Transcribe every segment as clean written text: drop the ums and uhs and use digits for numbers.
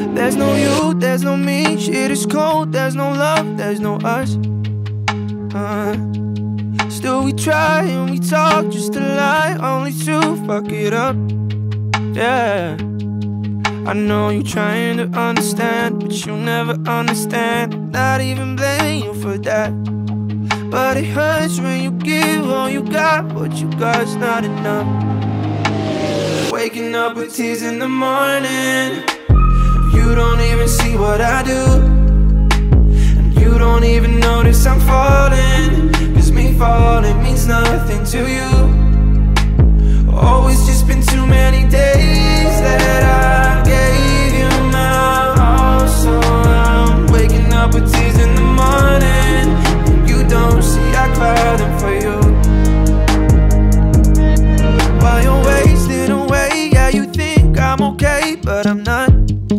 There's no you, there's no me. Shit is cold, there's no love, there's no us. Still we try and we talk just to lie, only to fuck it up. Yeah, I know you're trying to understand, but you'll never understand. Not even blame you for that. But it hurts when you give all you got. What you got's not enough. Waking up with tears in the morning. You don't even see what I do, and you don't even notice I'm falling. Cause me falling means nothing to you. Oh, it's just been too many days that I gave you my all. So I'm waking up with tears in the morning. And you don't see I cry them for you. While you're wasting away, yeah, you think I'm okay, but I'm not.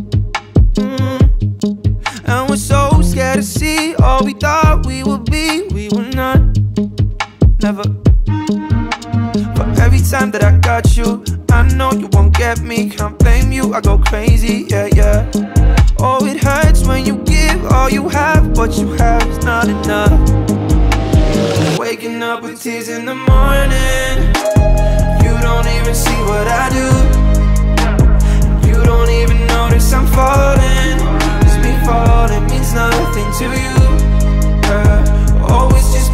And we're so scared to see all we thought we would be. We were not, never. But every time that I got you, I know you won't get me. Can't blame you, I go crazy, yeah, yeah. Oh, it hurts when you give all you have. What you have is not enough. Waking up with tears in the morning. You don't even see what I do. You don't even notice I'm falling. Cause me falling means nothing to you. Oh, it's just